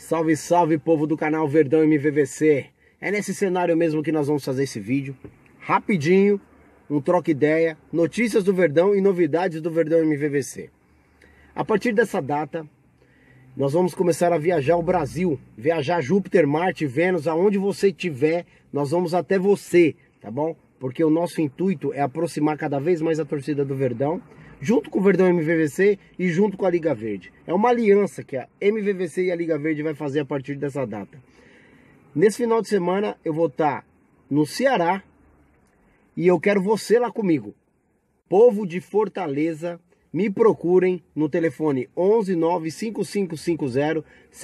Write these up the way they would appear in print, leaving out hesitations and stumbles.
Salve, salve, povo do canal Verdão MVVC. É nesse cenário mesmo que nós vamos fazer esse vídeo. Rapidinho, um troca ideia, notícias do Verdão e novidades do Verdão MVVC. A partir dessa data, nós vamos começar a viajar o Brasil. Viajar Júpiter, Marte, Vênus, aonde você estiver, nós vamos até você, tá bom? Porque o nosso intuito é aproximar cada vez mais a torcida do Verdão, junto com o Verdão MVVC e junto com a Liga Verde. É uma aliança que a MVVC e a Liga Verde vai fazer a partir dessa data. Nesse final de semana eu vou estar no Ceará e eu quero você lá comigo. Povo de Fortaleza, me procurem no telefone 11 95550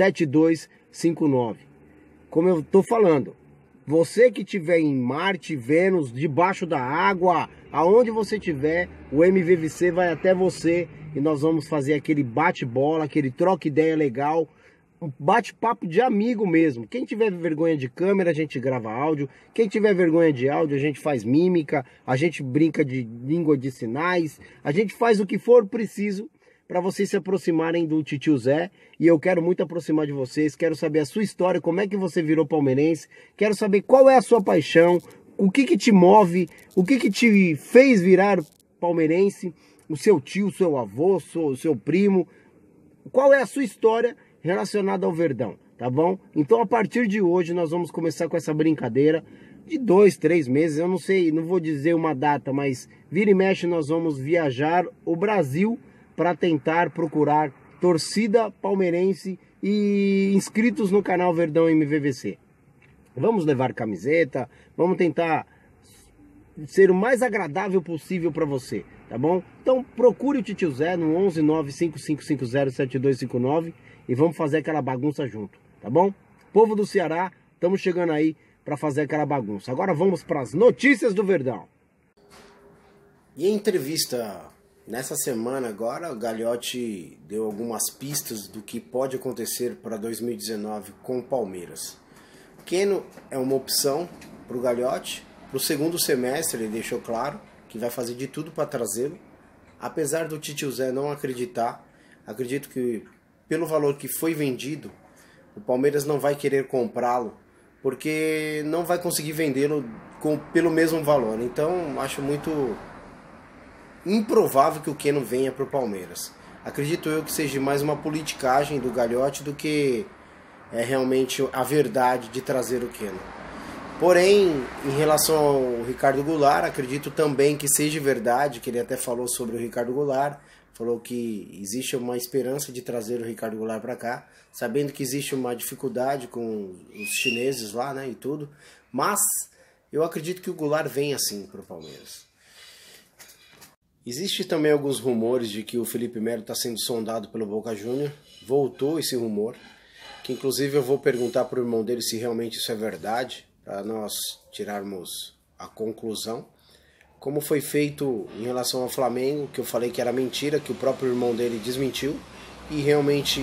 7259. Como eu tô falando, você que estiver em Marte, Vênus, debaixo da água, aonde você estiver, o MVVC vai até você e nós vamos fazer aquele bate-bola, aquele troca ideia legal, um bate-papo de amigo mesmo. Quem tiver vergonha de câmera, a gente grava áudio. Quem tiver vergonha de áudio, a gente faz mímica, a gente brinca de língua de sinais, a gente faz o que for preciso para vocês se aproximarem do Titio Zé. E eu quero muito aproximar de vocês, quero saber a sua história, como é que você virou palmeirense, quero saber qual é a sua paixão, o que que te move, o que que te fez virar palmeirense, o seu tio, o seu avô, o seu primo, qual é a sua história relacionada ao Verdão, tá bom? Então a partir de hoje nós vamos começar com essa brincadeira de 2, 3 meses, eu não sei, não vou dizer uma data, mas vira e mexe nós vamos viajar o Brasil para tentar procurar torcida palmeirense e inscritos no canal Verdão MVVC. Vamos levar camiseta, vamos tentar ser o mais agradável possível para você, tá bom? Então procure o Titio Zé no 11 95550 7259 e vamos fazer aquela bagunça junto, tá bom? Povo do Ceará, estamos chegando aí para fazer aquela bagunça. Agora vamos para as notícias do Verdão. E em entrevista nessa semana agora, o Gagliotti deu algumas pistas do que pode acontecer para 2019 com o Palmeiras. Keno é uma opção para o Gagliotti. Para o segundo semestre ele deixou claro que vai fazer de tudo para trazê-lo. Apesar do Titio Zé não acreditar, acredito que pelo valor que foi vendido, o Palmeiras não vai querer comprá-lo, porque não vai conseguir vendê-lo pelo mesmo valor. Então acho muito improvável que o Keno venha para o Palmeiras. Acredito eu que seja mais uma politicagem do Gagliotti do que realmente a verdade de trazer o Keno. Porém, em relação ao Ricardo Goulart, acredito também que seja verdade, que ele até falou sobre o Ricardo Goulart, falou que existe uma esperança de trazer o Ricardo Goulart para cá, sabendo que existe uma dificuldade com os chineses lá, né, e tudo, mas eu acredito que o Goulart vem assim para o Palmeiras. Existe também alguns rumores de que o Felipe Melo está sendo sondado pelo Boca Juniors. Voltou esse rumor, que inclusive eu vou perguntar para o irmão dele se realmente isso é verdade, para nós tirarmos a conclusão. Como foi feito em relação ao Flamengo, que eu falei que era mentira, que o próprio irmão dele desmentiu, e realmente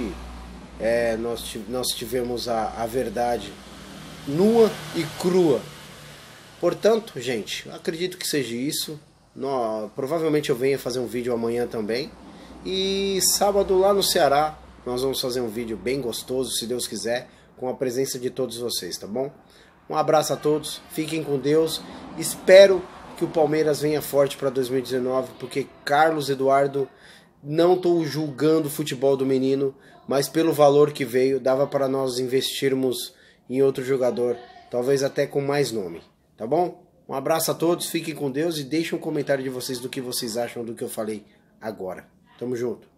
nós tivemos a verdade nua e crua. Portanto, gente, eu acredito que seja isso. Provavelmente eu venha fazer um vídeo amanhã também. E sábado lá no Ceará nós vamos fazer um vídeo bem gostoso, se Deus quiser, com a presença de todos vocês, tá bom? Um abraço a todos, fiquem com Deus. Espero que o Palmeiras venha forte para 2019, porque Carlos Eduardo, não estou julgando o futebol do menino, mas pelo valor que veio, dava para nós investirmos em outro jogador, talvez até com mais nome, tá bom? Um abraço a todos, fiquem com Deus e deixem um comentário de vocês do que vocês acham do que eu falei agora. Tamo junto.